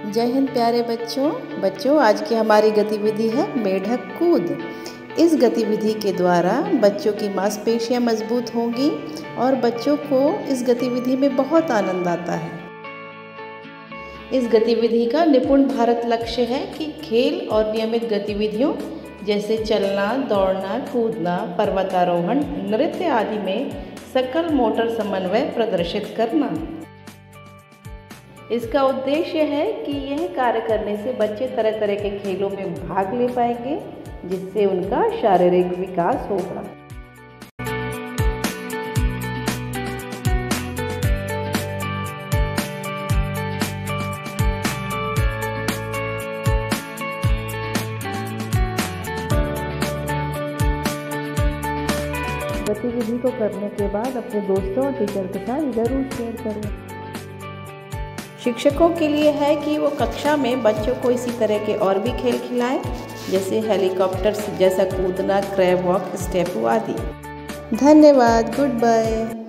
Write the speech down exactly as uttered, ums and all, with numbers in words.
जय हिंद प्यारे बच्चों बच्चों आज की हमारी गतिविधि है मेढक कूद। इस गतिविधि के द्वारा बच्चों की मांसपेशियां मजबूत होंगी और बच्चों को इस गतिविधि में बहुत आनंद आता है। इस गतिविधि का निपुण भारत लक्ष्य है कि खेल और नियमित गतिविधियों जैसे चलना, दौड़ना, कूदना, पर्वतारोहण, नृत्य आदि में सकल मोटर समन्वय प्रदर्शित करना। इसका उद्देश्य है कि यह कार्य करने से बच्चे तरह तरह के खेलों में भाग ले पाएंगे, जिससे उनका शारीरिक विकास होगा। गतिविधि को करने के बाद अपने दोस्तों और टीचर के साथ ज़रूर शेयर करें। शिक्षकों के लिए है कि वो कक्षा में बच्चों को इसी तरह के और भी खेल खिलाएं, जैसे हेलीकॉप्टर जैसा कूदना, क्रैब वॉक, स्टेपू आदि। धन्यवाद। Good bye.